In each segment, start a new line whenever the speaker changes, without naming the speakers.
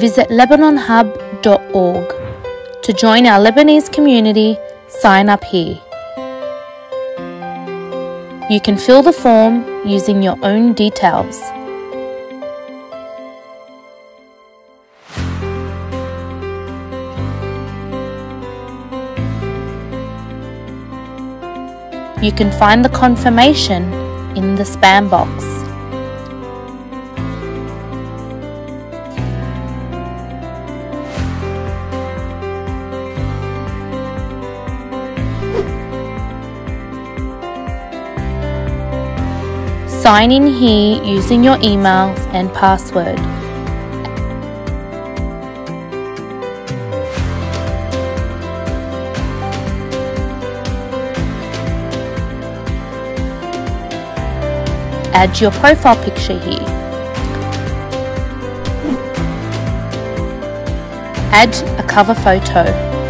Visit LebanonHub.org. To join our Lebanese community, sign up here. You can fill the form using your own details. You can find the confirmation in the spam box. Sign in here using your email and password. Add your profile picture here. Add a cover photo.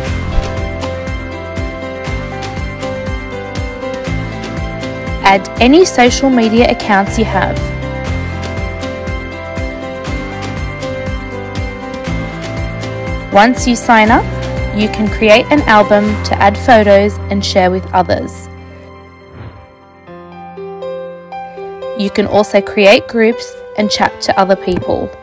Add any social media accounts you have. Once you sign up, you can create an album to add photos and share with others. You can also create groups and chat to other people.